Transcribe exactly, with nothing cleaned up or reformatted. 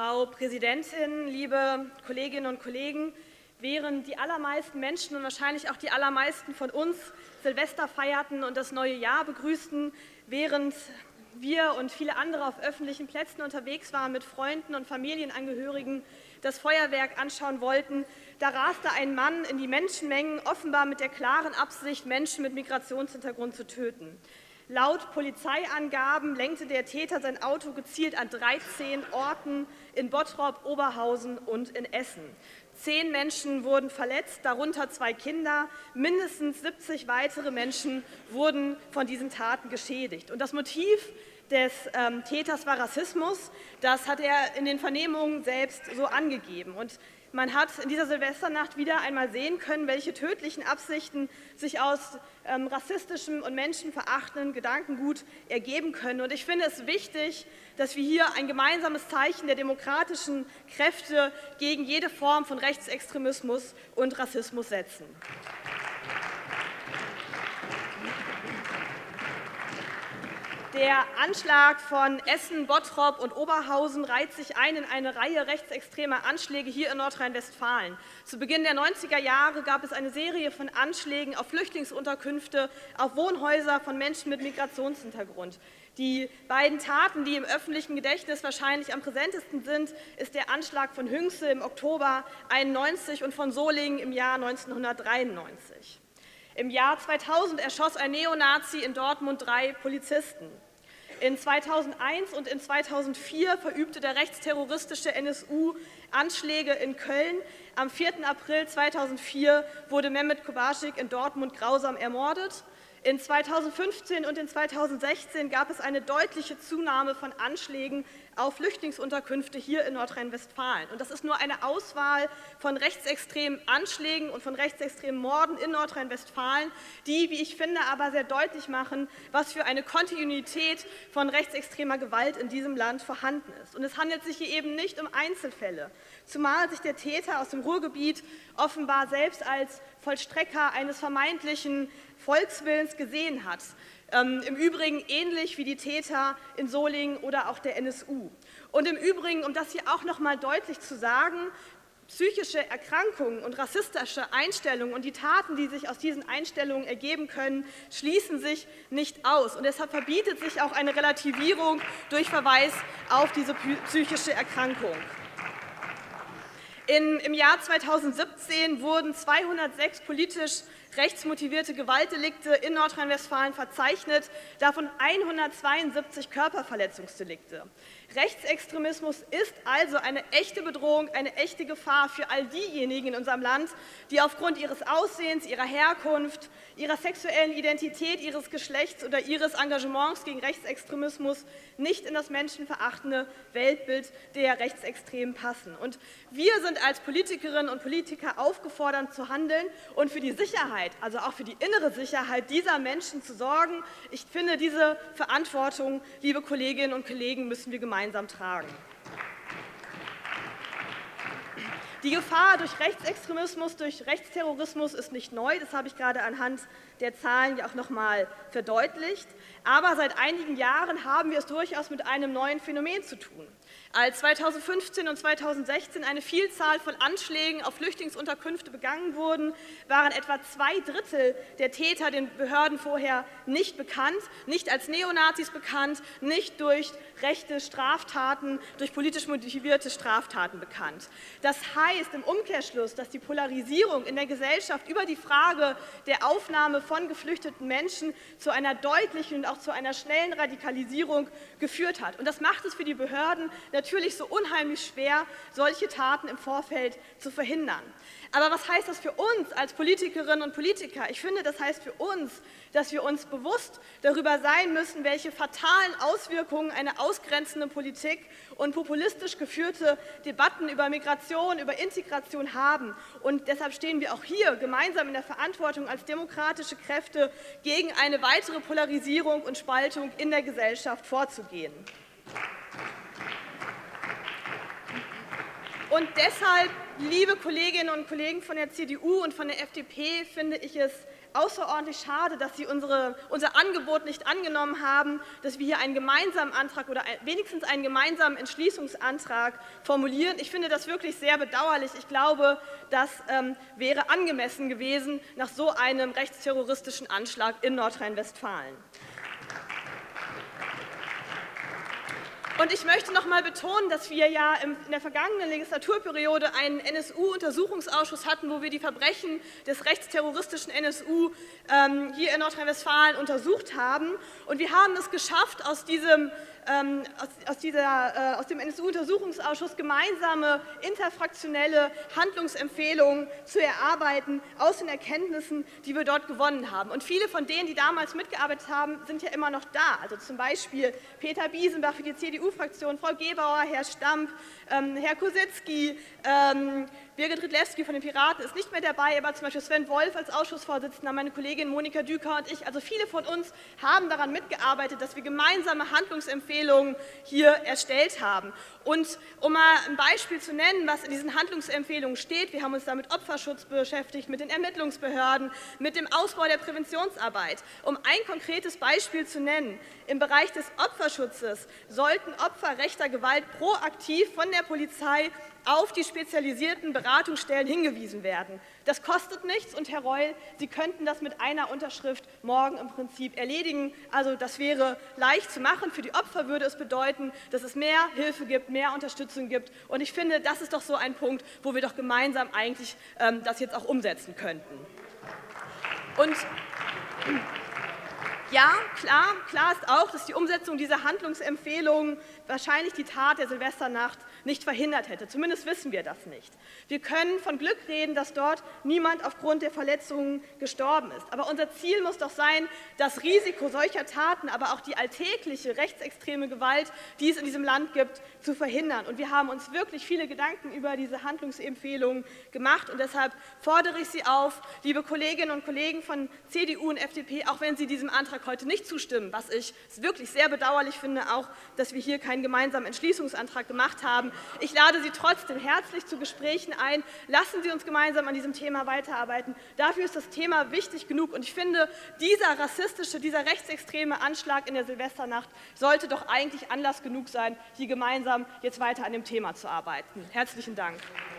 Frau Präsidentin, liebe Kolleginnen und Kollegen! Während die allermeisten Menschen und wahrscheinlich auch die allermeisten von uns Silvester feierten und das neue Jahr begrüßten, während wir und viele andere auf öffentlichen Plätzen unterwegs waren, mit Freunden und Familienangehörigen das Feuerwerk anschauen wollten, da raste ein Mann in die Menschenmengen, offenbar mit der klaren Absicht, Menschen mit Migrationshintergrund zu töten. Laut Polizeiangaben lenkte der Täter sein Auto gezielt an dreizehn Orten in Bottrop, Oberhausen und in Essen. Zehn Menschen wurden verletzt, darunter zwei Kinder. Mindestens siebzig weitere Menschen wurden von diesen Taten geschädigt. Und das Motiv des ähm, Täters war Rassismus. Das hat er in den Vernehmungen selbst so angegeben. Und man hat in dieser Silvesternacht wieder einmal sehen können, welche tödlichen Absichten sich aus ähm, rassistischem und menschenverachtendem Gedankengut ergeben können. Und ich finde es wichtig, dass wir hier ein gemeinsames Zeichen der demokratischen Kräfte gegen jede Form von Rechtsextremismus und Rassismus setzen. Der Anschlag von Essen, Bottrop und Oberhausen reiht sich ein in eine Reihe rechtsextremer Anschläge hier in Nordrhein-Westfalen. Zu Beginn der neunziger Jahre gab es eine Serie von Anschlägen auf Flüchtlingsunterkünfte, auf Wohnhäuser von Menschen mit Migrationshintergrund. Die beiden Taten, die im öffentlichen Gedächtnis wahrscheinlich am präsentesten sind, ist der Anschlag von Hünxe im Oktober einundneunzig und von Solingen im Jahr neunzehnhundertdreiundneunzig. Im Jahr zweitausend erschoss ein Neonazi in Dortmund drei Polizisten. In zweitausendeins und in zweitausendvier verübte der rechtsterroristische N S U Anschläge in Köln. Am vierten April zweitausendvier wurde Mehmet Kobaschik in Dortmund grausam ermordet. In zweitausendfünfzehn und in zweitausendsechzehn gab es eine deutliche Zunahme von Anschlägen auf Flüchtlingsunterkünfte hier in Nordrhein-Westfalen. Und das ist nur eine Auswahl von rechtsextremen Anschlägen und von rechtsextremen Morden in Nordrhein-Westfalen, die, wie ich finde, aber sehr deutlich machen, was für eine Kontinuität von rechtsextremer Gewalt in diesem Land vorhanden ist. Und es handelt sich hier eben nicht um Einzelfälle, zumal sich der Täter aus dem Ruhrgebiet offenbar selbst als Vollstrecker eines vermeintlichen Volkswillens gesehen hat. Ähm, Im Übrigen ähnlich wie die Täter in Solingen oder auch der N S U. Und im Übrigen, um das hier auch noch mal deutlich zu sagen, psychische Erkrankungen und rassistische Einstellungen und die Taten, die sich aus diesen Einstellungen ergeben können, schließen sich nicht aus. Und deshalb verbietet sich auch eine Relativierung durch Verweis auf diese psychische Erkrankung. In, Im Jahr zweitausendsiebzehn wurden zweihundertsechs politisch rechtsmotivierte Gewaltdelikte in Nordrhein-Westfalen verzeichnet, davon hundertzweiundsiebzig Körperverletzungsdelikte. Rechtsextremismus ist also eine echte Bedrohung, eine echte Gefahr für all diejenigen in unserem Land, die aufgrund ihres Aussehens, ihrer Herkunft, ihrer sexuellen Identität, ihres Geschlechts oder ihres Engagements gegen Rechtsextremismus nicht in das menschenverachtende Weltbild der Rechtsextremen passen. Und wir sind als Politikerinnen und Politiker aufgefordert zu handeln und für die Sicherheit, also auch für die innere Sicherheit dieser Menschen zu sorgen. Ich finde, diese Verantwortung, liebe Kolleginnen und Kollegen, müssen wir gemeinsam tragen. Die Gefahr durch Rechtsextremismus, durch Rechtsterrorismus ist nicht neu. Das habe ich gerade anhand der Zahlen ja auch noch mal verdeutlicht. Aber seit einigen Jahren haben wir es durchaus mit einem neuen Phänomen zu tun. Als zweitausendfünfzehn und zweitausendsechzehn eine Vielzahl von Anschlägen auf Flüchtlingsunterkünfte begangen wurden, waren etwa zwei Drittel der Täter den Behörden vorher nicht bekannt, nicht als Neonazis bekannt, nicht durch rechte Straftaten, durch politisch motivierte Straftaten bekannt. Das heißt im Umkehrschluss, dass die Polarisierung in der Gesellschaft über die Frage der Aufnahme von geflüchteten Menschen zu einer deutlichen und auch zu einer schnellen Radikalisierung geführt hat. Und das macht es für die Behörden natürlich so unheimlich schwer, solche Taten im Vorfeld zu verhindern. Aber was heißt das für uns als Politikerinnen und Politiker? Ich finde, das heißt für uns, dass wir uns bewusst darüber sein müssen, welche fatalen Auswirkungen eine ausgrenzende Politik und populistisch geführte Debatten über Migration, über Integration haben. Und deshalb stehen wir auch hier gemeinsam in der Verantwortung als demokratische Kräfte, gegen eine weitere Polarisierung und Spaltung in der Gesellschaft vorzugehen. Und deshalb, liebe Kolleginnen und Kollegen von der C D U und von der F D P, finde ich es außerordentlich schade, dass Sie unsere, unser Angebot nicht angenommen haben, dass wir hier einen gemeinsamen Antrag oder wenigstens einen gemeinsamen Entschließungsantrag formulieren. Ich finde das wirklich sehr bedauerlich. Ich glaube, das ähm, wäre angemessen gewesen nach so einem rechtsterroristischen Anschlag in Nordrhein-Westfalen. Und ich möchte noch einmal betonen, dass wir ja in der vergangenen Legislaturperiode einen N S U-Untersuchungsausschuss hatten, wo wir die Verbrechen des rechtsterroristischen N S U ähm, hier in Nordrhein-Westfalen untersucht haben. Und wir haben es geschafft, aus diesem Ähm, aus, aus, dieser, äh, aus dem N S U-Untersuchungsausschuss gemeinsame interfraktionelle Handlungsempfehlungen zu erarbeiten aus den Erkenntnissen, die wir dort gewonnen haben. Und viele von denen, die damals mitgearbeitet haben, sind ja immer noch da. Also zum Beispiel Peter Biesenbach für die C D U-Fraktion, Frau Gebauer, Herr Stamp, ähm, Herr Kositzky, ähm, Birgit Ridlewski von den Piraten ist nicht mehr dabei, aber zum Beispiel Sven Wolf als Ausschussvorsitzender, meine Kollegin Monika Düker und ich, also viele von uns haben daran mitgearbeitet, dass wir gemeinsame Handlungsempfehlungen hier erstellt haben. Und um mal ein Beispiel zu nennen, was in diesen Handlungsempfehlungen steht, wir haben uns da mit Opferschutz beschäftigt, mit den Ermittlungsbehörden, mit dem Ausbau der Präventionsarbeit. Um ein konkretes Beispiel zu nennen, im Bereich des Opferschutzes sollten Opfer rechter Gewalt proaktiv von der Polizei auf die spezialisierten Beratungsstellen hingewiesen werden. Das kostet nichts und Herr Reul, Sie könnten das mit einer Unterschrift morgen im Prinzip erledigen. Also das wäre leicht zu machen. Für die Opfer würde es bedeuten, dass es mehr Hilfe gibt, mehr Unterstützung gibt. Und ich finde, das ist doch so ein Punkt, wo wir doch gemeinsam eigentlich ähm, das jetzt auch umsetzen könnten. Und ja, klar, klar ist auch, dass die Umsetzung dieser Handlungsempfehlungen wahrscheinlich die Tat der Silvesternacht nicht verhindert hätte. Zumindest wissen wir das nicht. Wir können von Glück reden, dass dort niemand aufgrund der Verletzungen gestorben ist. Aber unser Ziel muss doch sein, das Risiko solcher Taten, aber auch die alltägliche rechtsextreme Gewalt, die es in diesem Land gibt, zu verhindern. Und wir haben uns wirklich viele Gedanken über diese Handlungsempfehlungen gemacht. Und deshalb fordere ich Sie auf, liebe Kolleginnen und Kollegen von C D U und F D P, auch wenn Sie diesem Antrag heute nicht zustimmen, was ich wirklich sehr bedauerlich finde, auch, dass wir hier keinen gemeinsamen Entschließungsantrag gemacht haben. Ich lade Sie trotzdem herzlich zu Gesprächen ein. Lassen Sie uns gemeinsam an diesem Thema weiterarbeiten. Dafür ist das Thema wichtig genug. Und ich finde, dieser rassistische, dieser rechtsextreme Anschlag in der Silvesternacht sollte doch eigentlich Anlass genug sein, hier gemeinsam jetzt weiter an dem Thema zu arbeiten. Herzlichen Dank.